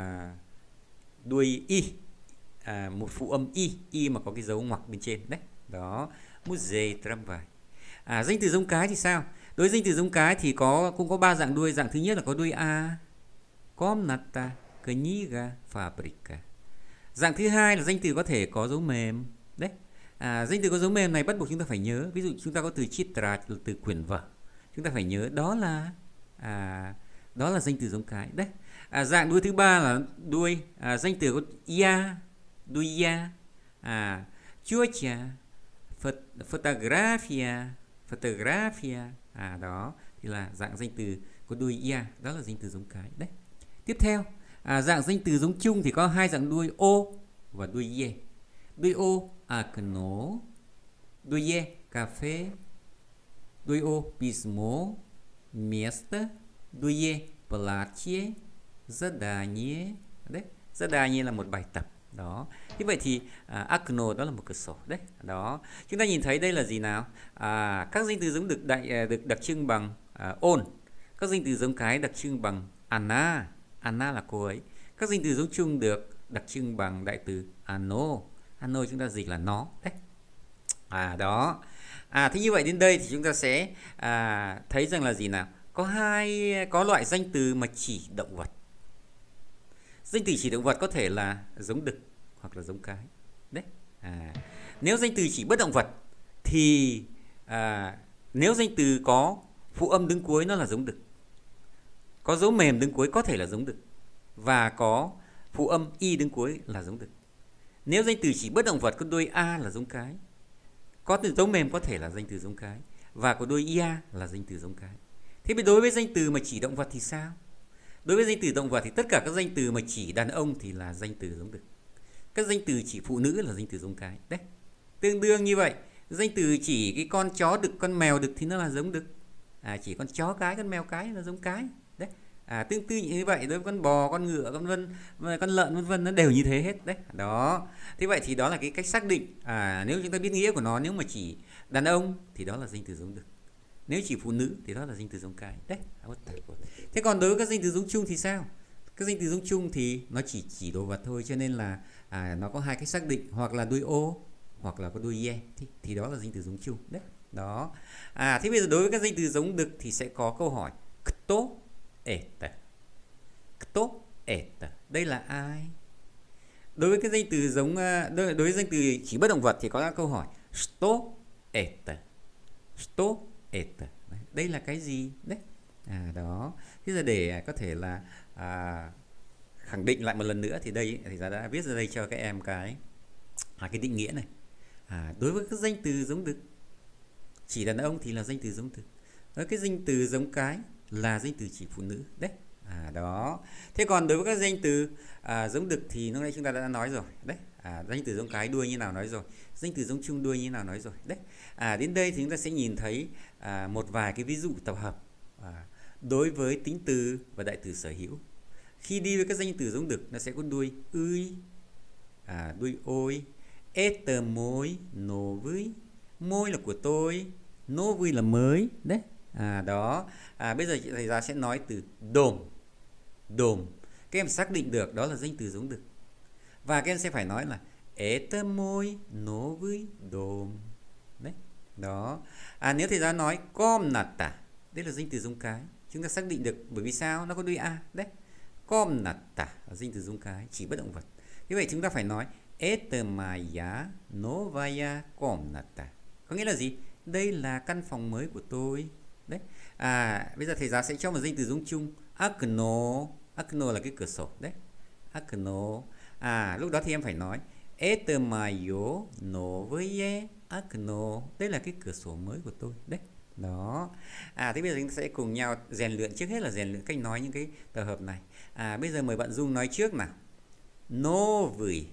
đuôi y, một phụ âm y mà có cái dấu ngoặc bên trên. Đấy, đó. Muzei, tramvay. Danh từ giống cái thì sao? Đối với danh từ giống cái thì cũng có 3 dạng đuôi. Dạng thứ nhất là có đuôi a, komnata, kniga, fabrika. Dạng thứ hai là danh từ có thể có dấu mềm. Đấy, danh từ có dấu mềm này bắt buộc chúng ta phải nhớ. Ví dụ chúng ta có từ chitra, từ quyển vở, chúng ta phải nhớ đó là danh từ giống cái. Đấy, dạng đuôi thứ ba là đuôi danh từ có ya, đuôi ya, chucha, photografia, đó thì là dạng danh từ có đuôi ya, đó là danh từ giống cái. Đấy, tiếp theo dạng danh từ giống chung thì có 2 dạng đuôi o và đuôi ye. Đuôi o окно, đuôi ye café, đuôi o письмо, место, đuôi ye платье, задание. Đấy, задание là một bài tập. Đó. Như vậy thì окно đó là một cửa sổ. Đấy, đó. Chúng ta nhìn thấy đây là gì nào? Các danh từ giống được đặc trưng bằng on. Các danh từ giống cái đặc trưng bằng Anna. Anna là cô ấy. Các danh từ giống chung được đặc trưng bằng đại từ ano. Ano chúng ta dịch là nó. Đấy, đó. Thế như vậy đến đây thì chúng ta sẽ thấy rằng là gì nào? Có loại danh từ mà chỉ động vật. Danh từ chỉ động vật có thể là giống đực hoặc là giống cái. Đấy. Nếu danh từ chỉ bất động vật thì nếu danh từ có phụ âm đứng cuối nó là giống đực, có dấu mềm đứng cuối có thể là giống đực, và có phụ âm y đứng cuối là giống đực. Nếu danh từ chỉ bất động vật có đuôi a là giống cái, có từ dấu mềm có thể là danh từ giống cái, và có đuôi ia là danh từ giống cái. Thế đối với danh từ mà chỉ động vật thì sao? Đối với danh từ động vật thì tất cả các danh từ mà chỉ đàn ông thì là danh từ giống đực. Các danh từ chỉ phụ nữ là danh từ giống cái. Đấy, tương đương như vậy. Danh từ chỉ cái con chó đực, con mèo đực thì nó là giống đực. Chỉ con chó cái, con mèo cái là giống cái. Đấy. Tương tự như vậy đối với con bò, con ngựa, con lợn vân vân, nó đều như thế hết. Đấy, đó. Thế vậy thì đó là cái cách xác định. Nếu chúng ta biết nghĩa của nó, nếu mà chỉ đàn ông thì đó là danh từ giống đực, nếu chỉ phụ nữ thì đó là danh từ giống cái. Đấy. Thế còn đối với các danh từ giống chung thì sao? Các danh từ giống chung thì nó chỉ đồ vật thôi, cho nên là nó có 2 cách xác định, hoặc là đuôi o hoặc là có đuôi ye, thì đó là danh từ giống chung. Đấy, đó. Thế bây giờ đối với các danh từ giống đực thì sẽ có câu hỏi kto это. Kto это, đây là ai? Đối với cái danh từ giống đối với danh từ chỉ bất động vật thì có câu hỏi что это. Что это, đây là cái gì? Đấy, đó. Thế giờ để có thể là khẳng định lại một lần nữa thì đây thì đã viết ra đây cho các em cái định nghĩa này. Đối với các danh từ giống đực chỉ đàn ông thì là danh từ giống đực, đối với cái danh từ giống cái là danh từ chỉ phụ nữ. Đấy, đó. Thế còn đối với các danh từ giống đực thì lúc nãy chúng ta đã nói rồi. Đấy, Danh từ giống cái đuôi như nào nói rồi, danh từ giống chung đuôi như nào nói rồi đấy. Đến đây thì chúng ta sẽ nhìn thấy một vài cái ví dụ tập hợp đối với tính từ và đại từ sở hữu. Khi đi với các danh từ giống đực nó sẽ có đuôi ươi, đuôi ôi. Это môi, nô vui, môi là của tôi, nô vui là mới đấy. Đó. Bây giờ thầy giáo sẽ nói từ đồm. Đồm các em xác định được đó là danh từ giống đực, và các em sẽ phải nói là это môi, nô vui, đồm đấy. Đó. Nếu thầy giáo nói комната, đây là danh từ giống cái, chúng ta xác định được bởi vì sao, nó có đuôi a đấy. Комната là danh từ giống cái chỉ bất động vật. Như vậy chúng ta phải nói это моя новая комната. Có nghĩa là gì? Đây là căn phòng mới của tôi. Đấy. Bây giờ thầy giáo sẽ cho một danh từ giống chung. Окно. Окно là cái cửa sổ. Đấy. Окно. Lúc đó thì em phải nói это моё новое окно. Đây là cái cửa sổ mới của tôi. Đấy. Đó. Thế bây giờ chúng ta sẽ cùng nhau rèn luyện. Trước hết là rèn luyện cách nói những cái tập hợp này. Bây giờ mời bạn Dung nói trước nào. Новый.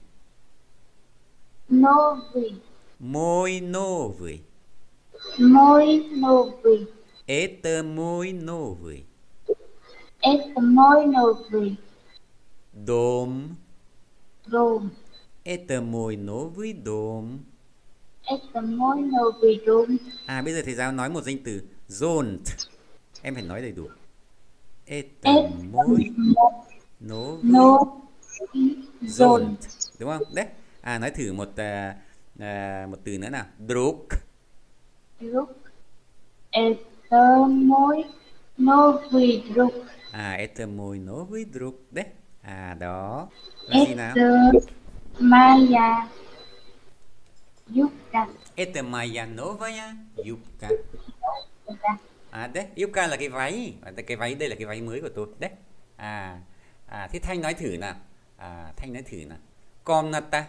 Новый. Мой новый. Мой новый. Это мой новый. Это мой новый Дом. дом. Это мой новый дом. Это mой новый дом. Bây giờ thầy giáo nói một danh từ Zont. Em phải nói đầy đủ. Это mой новый Zont. Đúng không? Đấy. Nói thử một từ nữa nào. Друг. Друг. Это mой новый друг. Это mой новый друг. Đấy. Đó. Là gì nào? Это моя юбка. Это моя новая юбка. Đấy, юбка là cái váy. Cái váy đây là cái váy mới của tôi. Đấy. Thế Thanh nói thử nào. Thanh nói thử nào. Комната.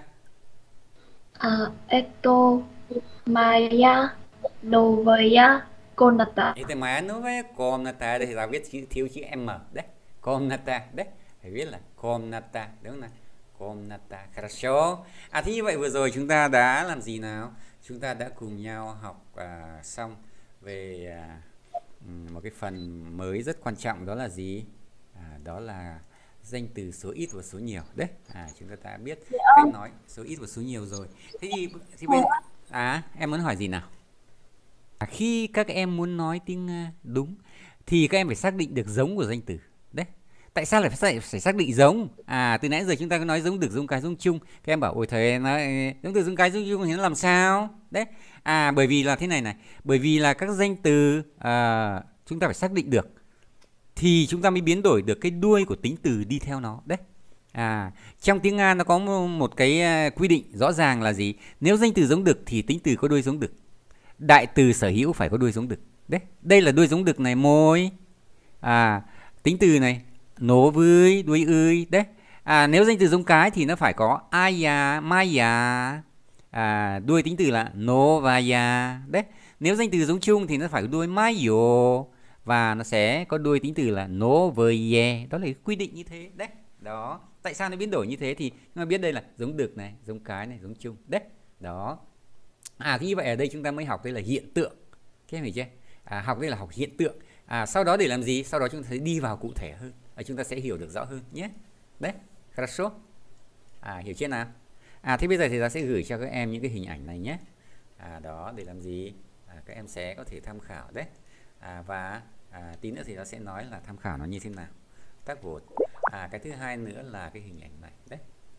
Это моя новая комната. Это моя новая комната. Đây thì giáo viết thiếu chữ M. Đấy. Комната. Đấy. Phải viết là комната. Đúng không nào? Комната. Хорошо. Thế như vậy vừa rồi chúng ta đã làm gì nào? Chúng ta đã cùng nhau học xong về một cái phần mới rất quan trọng, đó là gì? Đó là danh từ số ít và số nhiều. Đấy. Chúng ta đã biết cách nói số ít và số nhiều rồi. Thế thì bây giờ em muốn hỏi gì nào? Khi các em muốn nói tiếng Nga đúng thì các em phải xác định được giống của danh từ. Đấy. Tại sao lại phải xác định giống? Từ nãy giờ chúng ta có nói giống được, giống cái, giống chung. Các em bảo ôi thầy nói giống từ, giống cái, giống chung thì nó làm sao? Đấy. Bởi vì là thế này này, bởi vì là các danh từ chúng ta phải xác định được thì chúng ta mới biến đổi được cái đuôi của tính từ đi theo nó. Đấy. Trong tiếng Nga nó có một cái quy định rõ ràng là gì? Nếu danh từ giống đực thì tính từ có đuôi giống đực. Đại từ sở hữu phải có đuôi giống đực. Đấy. Đây là đuôi giống đực này, môi. Tính từ này nố với đuôi ươi. Đấy. Nếu danh từ giống cái thì nó phải có aya, maya. Đuôi tính từ là no và ya. Đấy. Nếu danh từ giống chung thì nó phải có đuôi mayo và nó sẽ có đuôi tính từ là no với ye. Đó là cái quy định như thế. Đấy. Đó. Tại sao nó biến đổi như thế thì chúng ta biết đây là giống đực này, giống cái này, giống chung. Đấy. Đó. Thì như vậy ở đây chúng ta mới học đây là hiện tượng. Các em hiểu chưa? Học đây là học hiện tượng. Sau đó để làm gì? Sau đó chúng ta sẽ đi vào cụ thể hơn. Chúng ta sẽ hiểu được rõ hơn nhé. Đấy. Хорошо. Hiểu chưa nào? Thế bây giờ thì ta sẽ gửi cho các em những cái hình ảnh này nhé. Đó để làm gì? Các em sẽ có thể tham khảo đấy. Và tí nữa thì ta sẽ nói là tham khảo nó như thế nào. Tác vột. Cái thứ hai nữa là cái hình ảnh này. Đấy.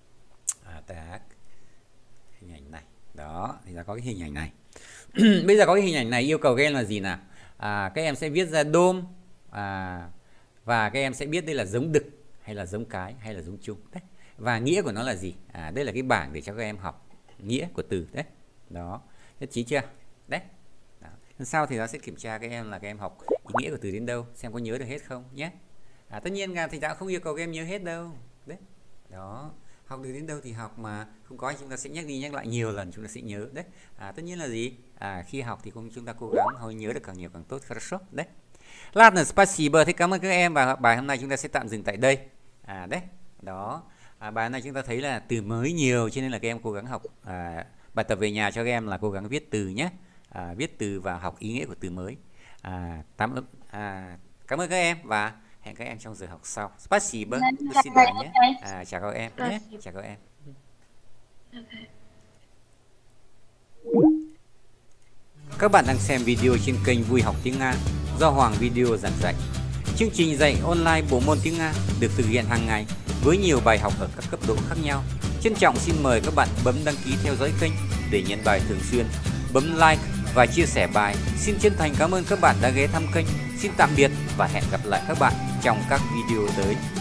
Hình ảnh này. Đó, thì là có cái hình ảnh này. Bây giờ có cái hình ảnh này yêu cầu các em là gì nào? Các em sẽ viết ra đôm và các em sẽ biết đây là giống đực hay là giống cái hay là giống chung. Đấy. Và nghĩa của nó là gì? Đây là cái bảng để cho các em học nghĩa của từ. Đấy. Đó, nhất trí chưa? Đấy. Đó. Sau thì nó sẽ kiểm tra các em là các em học ý nghĩa của từ đến đâu, xem có nhớ được hết không nhé. Tất nhiên là thầy giáo không yêu cầu các em nhớ hết đâu. Đấy. Đó. Học được đến đâu thì học, mà không có chúng ta sẽ nhắc đi nhắc lại nhiều lần chúng ta sẽ nhớ. Đấy. Tất nhiên là gì? Khi học thì chúng ta cố gắng thôi, nhớ được càng nhiều càng tốt. Хорошо. Đấy. Ладно, спасибо. Thế cảm ơn các em và bài hôm nay chúng ta sẽ tạm dừng tại đây. Đấy. Đó. Bài này chúng ta thấy là từ mới nhiều, cho nên là các em cố gắng học. Bài tập về nhà cho các em là cố gắng viết từ nhé. Viết từ và học ý nghĩa của từ mới. Cảm ơn các em và hẹn các em trong giờ học sau. Спасибо. До свидания. Chào các em nhé. Chào các em. Các bạn đang xem video trên kênh Vui Học Tiếng Nga do Hoàng Video giảng dạy. Chương trình dạy online bộ môn tiếng Nga được thực hiện hàng ngày với nhiều bài học ở các cấp độ khác nhau. Trân trọng xin mời các bạn bấm đăng ký theo dõi kênh để nhận bài thường xuyên, bấm like và chia sẻ bài. Xin chân thành cảm ơn các bạn đã ghé thăm kênh. Xin tạm biệt và hẹn gặp lại các bạn trong các video tới.